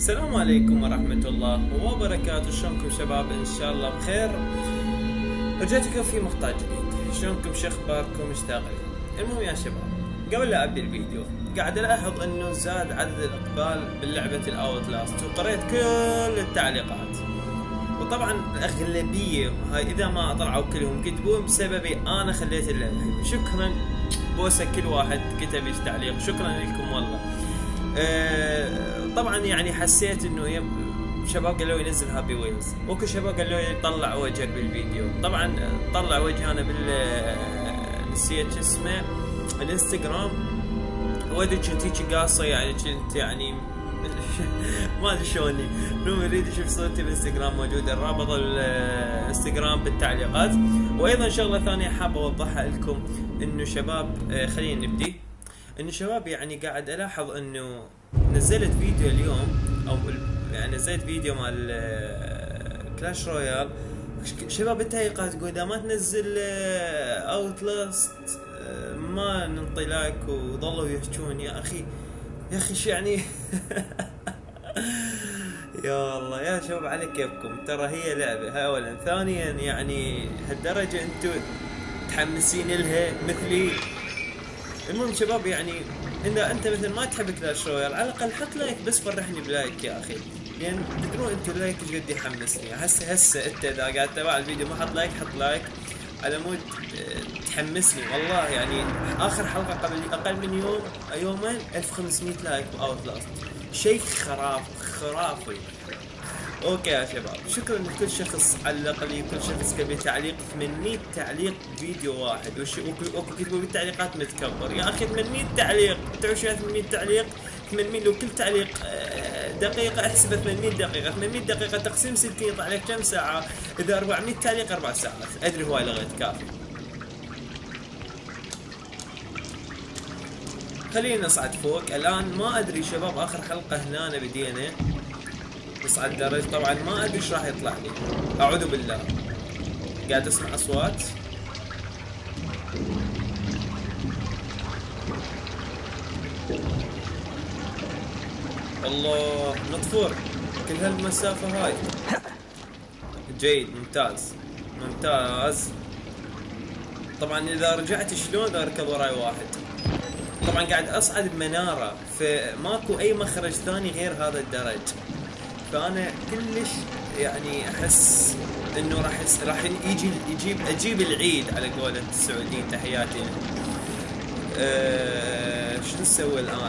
السلام عليكم ورحمة الله وبركاته. شلونكم شباب؟ ان شاء الله بخير. رجعت لكم في مقطع جديد. شلونكم؟ شو اخباركم؟ مشتاق لكم. المهم يا شباب، قبل لا ابدي الفيديو قاعد الاحظ انه زاد عدد الاقبال باللعبة الاوتلاست، وقريت كل التعليقات، وطبعا الاغلبية هاي اذا ما طلعوا كلهم كتبون بسببي انا خليت اللعبة. شكرا بوسة كل واحد كتب لي تعليق، شكرا لكم والله. طبعا يعني حسيت انه شباب قالوا ينزل هابي ويلز، وكل شباب قالوا يطلع وجهك بالفيديو. طبعا طلع وجهي انا نسيت اسمه الانستغرام، ودي كنتي قاصه يعني كنت يعني ما ادري شلوني. لو يريد يشوف صورتي بالانستغرام موجود، الرابط الانستغرام بالتعليقات. وايضا شغله ثانيه حاب اوضحها لكم، انه شباب خلينا نبدي. انه شباب يعني قاعد الاحظ انه نزلت فيديو اليوم، او يعني نزلت فيديو مال كلاش رويال. شباب التعليقات تقول اذا ما تنزل اوتلاست ما ننطي لايك، وظلوا يحجون يا اخي شو يعني. يا الله يا شباب على كيفكم، ترى هي لعبة. هاي اولا. ثانيا يعني هالدرجة انتم متحمسين لها مثلي. المهم شباب يعني اذا انت مثل ما تحب كلاش رويال، على الاقل حط لايك، بس فرحني بلايك يا اخي، لان تدرون انتم اللايك ايش قد يحمسني. هسه انت اذا قاعد تتابع الفيديو ما حط لايك، حط لايك على مود تحمسني والله. يعني اخر حلقه قبل اقل من يومين 1500 لايك باوتلاست، شيء خرافي. اوكي يا شباب، شكرا لكل شخص علق لي، كل شخص كتب تعليق. 800 تعليق فيديو واحد، وكتبوا بالتعليقات متكبر يا اخي. 800 تعليق، تعرف شو 800 تعليق؟ 800 لو كل تعليق دقيقة احسبه 800 دقيقة، 800 دقيقة تقسيم 60 يطلع لك كم ساعة؟ اذا 400 تعليق 4 ساعات. ادري هواي لغيت كافي. خلينا نصعد فوق الان. ما ادري شباب، اخر حلقة هنا بدينا نصعد درج، طبعا ما ادري ايش راح يطلع لي. اعوذ بالله، قاعد اسمع اصوات. الله، نطفر كل هالمسافة هاي. جيد، ممتاز. طبعا اذا رجعت شلون اركب وراي واحد. طبعا قاعد اصعد بمنارة، فماكو اي مخرج ثاني غير هذا الدرج، فانا كلش يعني احس انه راح اجيب العيد على قولة السعوديين. تحياتي. شو نسوي الان؟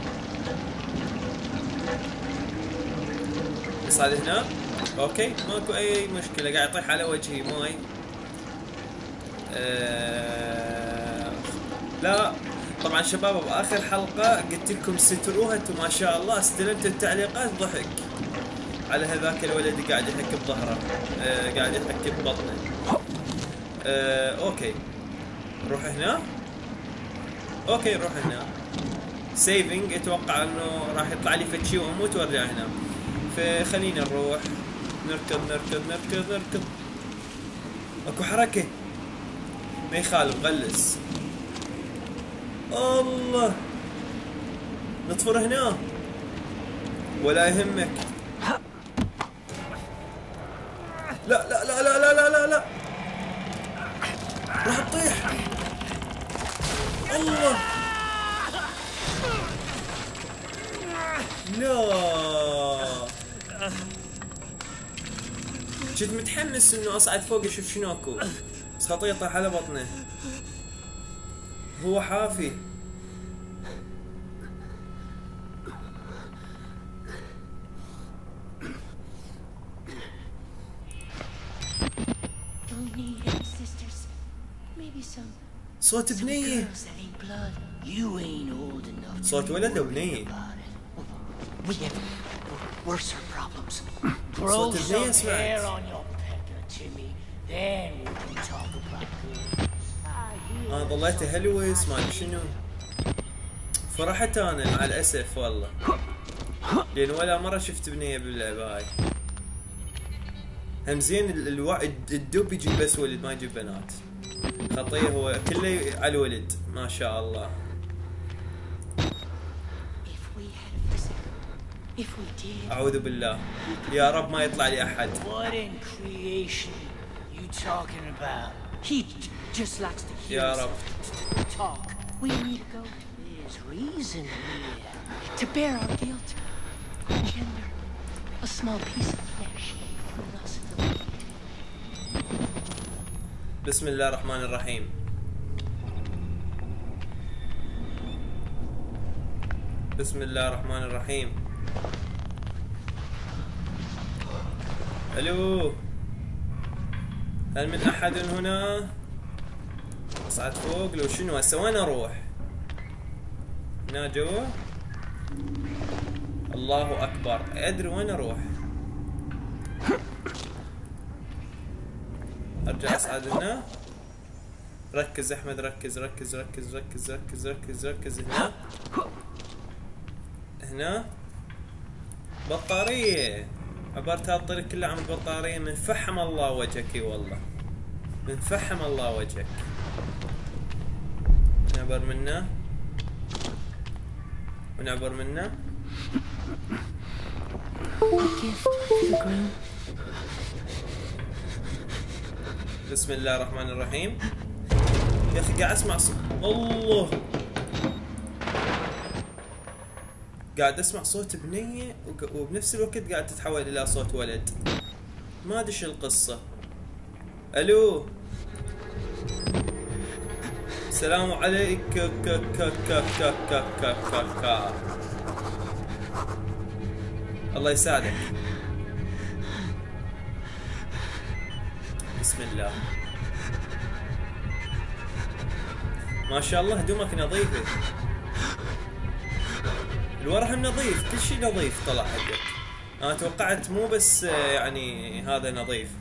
نصعد هنا. اوكي ماكو اي مشكلة. قاعد يطيح على وجهي ماي. لا طبعا شباب باخر حلقة قلت لكم ستروها انتم ما شاء الله، استلمت التعليقات ضحك على هذاك الولد اللي قاعد يحك بظهره، قاعد يحك ببطنه. اوكي نروح هنا. اوكي نروح هنا. سيفنج، اتوقع انه راح يطلع لي فتشي واموت وارجع هنا، فخلينا نروح نركض. اكو حركة، ما يخالف غلس. الله، نطفر هنا ولا يهمك. لا راح تطيح. الله، لا كنت متحمس انه اصعد فوق اشوف شنو اكو، بس خطيه طاح على بطنه. هو حافي. صوت بنية، صوت ولد وبنية. صوت بنية سمعت. ظليته هلوس ما ادري شنو. فرحت انا مع الاسف والله، لان ولا مرة شفت بنية باللعبة هاي. هم زين الدب يجيب بس ولد ما يجيب بنات. خطيه هو كله على الولد ما شاء الله. أعوذ بالله، يا رب ما يطلع لي أحد. يا رب. بسم الله الرحمن الرحيم. بسم الله الرحمن الرحيم. الو، هل من احد هنا؟ اصعد فوق لو شنو هسه؟ وين اروح؟ هنا جوا؟ الله اكبر، ادري وين اروح. ارجع اصعد هنا. ركز احمد، ركز ركز ركز ركز ركز ركز ركز. هنا هنا بطارية. عبرت هالطريق كله عن البطارية. من فحم الله وجهك والله، من فحم الله وجهك. نعبر منه ونعبر منه. بسم الله الرحمن الرحيم. يا اخي قاعد اسمع صوت الله، قاعد اسمع صوت بنية وبنفس الوقت قاعد تتحول الى صوت ولد. ما ادري شو القصة. الو، السلام عليك. الله يساعدك. بسم الله، ما شاء الله هدومك نظيفة. الورح نظيف، كل شيء نظيف طلع حقك. انا توقعت مو بس يعني هذا نظيف.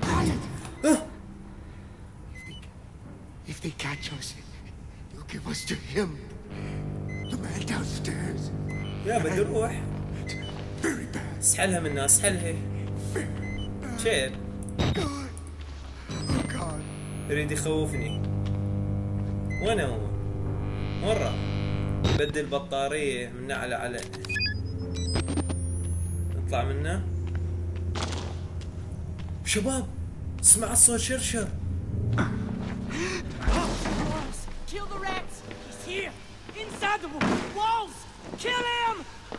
If they catch us, you'll give us to him, the man downstairs. يا بدي اروح. Very bad. اسحلها من الناس، اسحلها. شير. God. Oh God. يريد يخوفني. وين هو؟ مرة بدل بطارية من نعلة على. نطلع منه. شباب اسمع الصوت شرشر. Kill the rats! He's here! Inside the walls! Kill him!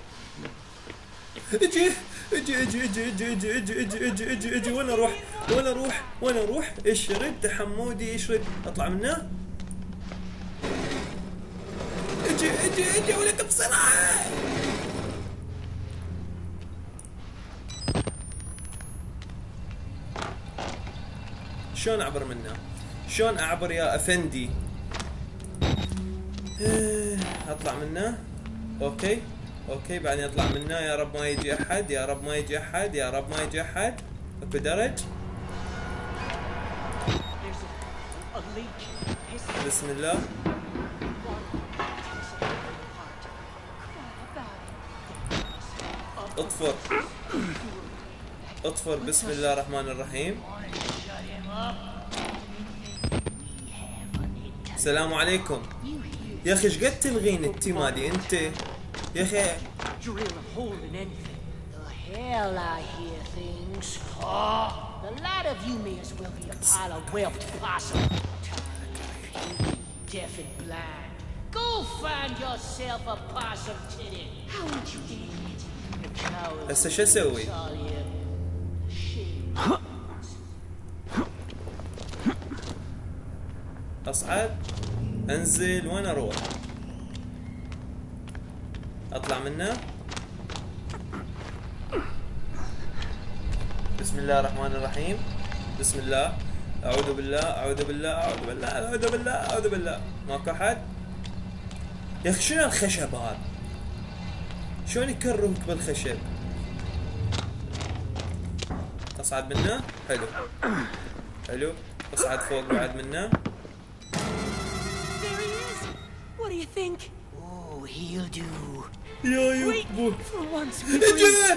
اجي اجي اجي اجي اجي اجي اجي اجي اجي اجي اجي. وين اروح؟ وين اروح؟ وين اروح؟ اشرد حمودي اشرد. اطلع منه. اجي اجي اجي ولك بسرعة. شلون اعبر منه؟ شلون اعبر يا افندي؟ اطلع منه. اوكي اوكي، بعدين اطلع منه. يا رب ما يجي احد، يا رب ما يجي احد، يا رب ما يجي احد. اكو درج. بسم الله. اطفر اطفر. بسم الله الرحمن الرحيم. السلام عليكم. يا اخي ايش قد تلغين انتي مالي انت يا اخي. Drill a hole in anything. The hell I hear things. Oh, the lot of you may as well be a pile of whelped possum. Deaf and blind. Go find yourself a possum titty. How would you get it? هسه شو اسوي؟ اصعد انزل. وين اروح؟ اطلع منه. بسم الله الرحمن الرحيم. بسم الله. اعوذ بالله اعوذ بالله اعوذ بالله اعوذ بالله اعوذ بالله. ماكو احد. يا اخي شنو الخشب هذا؟ شلون يكرهك بالخشب؟ اصعد منه. حلو حلو. اصعد فوق بعد منه. There he is. What do you think? Oh, he'll do. يا Wait يبو. for once. اجي.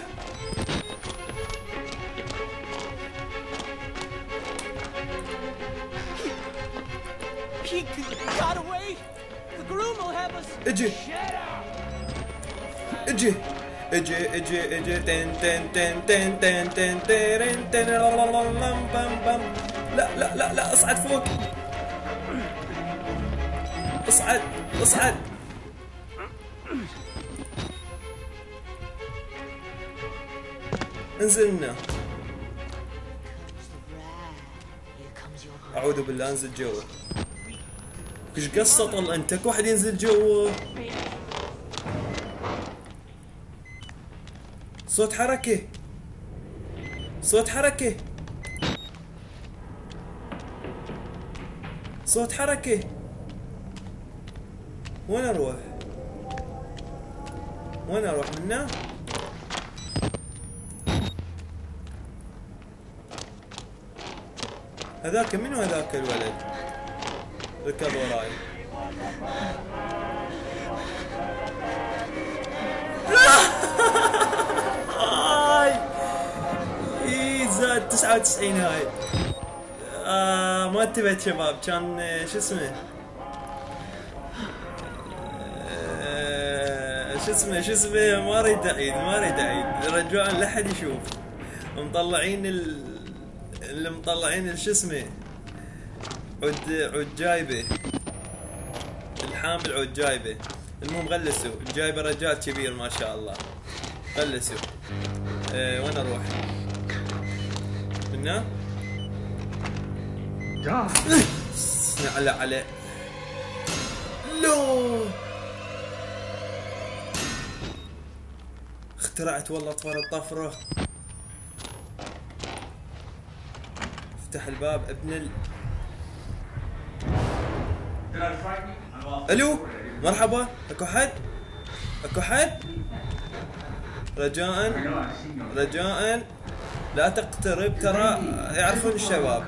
He got away. The groom will have us. اجي اجي اجي تن تن تن تن تن تن تن تن بام بام. لا لا لا لا، اصعد فوق، اصعد اصعد. انزلنا. اعوذ بالله، انزل جوا. ايش قصة طل انت؟ واحد ينزل جوا. صوت حركة، صوت حركة، صوت حركة. وين اروح؟ وين اروح منه؟ هذاك منو هذاك الولد؟ ركض وراي. اي زاد 99 هاي. ما انتبهت شباب، كان شو اسمه؟ شو اسمه ما اريد اعيد رجاء لا حد يشوف. مطلعين اللي مطلعين شو اسمه عود جايبه، الحامل عود جايبه. المهم غلسوا جايبه رجال كبير ما شاء الله، غلسوا. وين اروح؟ هنا؟ على لو اخترعت والله طفر الطفره. افتح الباب ابن الو، مرحبا. اكو حد؟ اكو حد؟ رجاء لا تقترب، ترى يعرفون الشباب.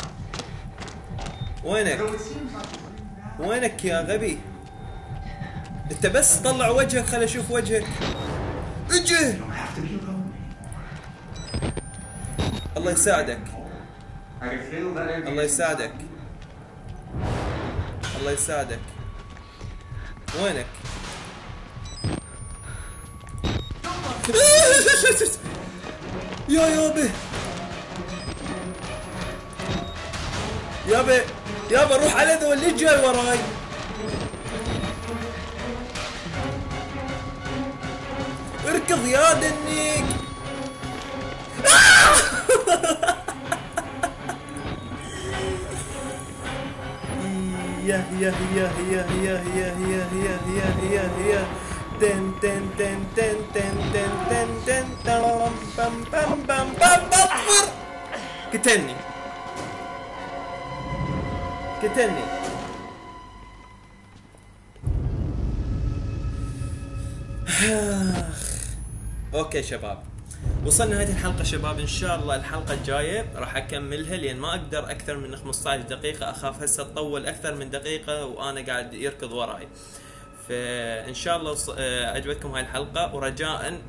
وينك يا غبي؟ انت بس طلع وجهك، خل اشوف وجهك. اجي. الله يساعدك، الله يساعدك، الله يساعدك. وينك؟ يابا يابا روح على ذا اللي جاي وراي. اركض يا دنيك. يا تن تن تن تن تن تن تن تن تن بام بام بام بام بام. قتلني. اوكي شباب، وصلنا نهاية الحلقة شباب. ان شاء الله الحلقة الجاية راح اكملها، لان ما اقدر اكثر من 15 دقيقة، اخاف هسه تطول اكثر من دقيقة وانا قاعد يركض وراي. فان شاء الله عجبتكم هاي الحلقة، ورجاء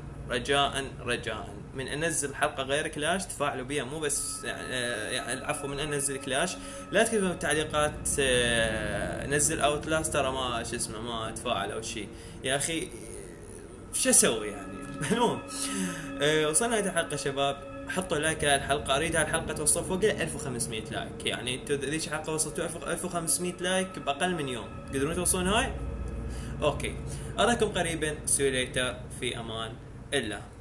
من انزل حلقة غير كلاش تفاعلوا بيها، مو بس يعني العفو، من انزل كلاش لا تكتبوا بالتعليقات نزل اوتلاست ترى ما شو اسمه ما تفاعل او شيء. يا اخي شو اسوي يعني؟ المهم وصلنا هذه الحلقة شباب، حطوا لايك على الحلقة، اريد هالحلقة توصل فوق 1500 لايك. يعني انتوا ذيك الحلقة وصلتوا 1500 لايك باقل من يوم، تقدرون توصلون هاي؟ اوكي، اراكم قريبا. سي يو ليتر، في امان الله.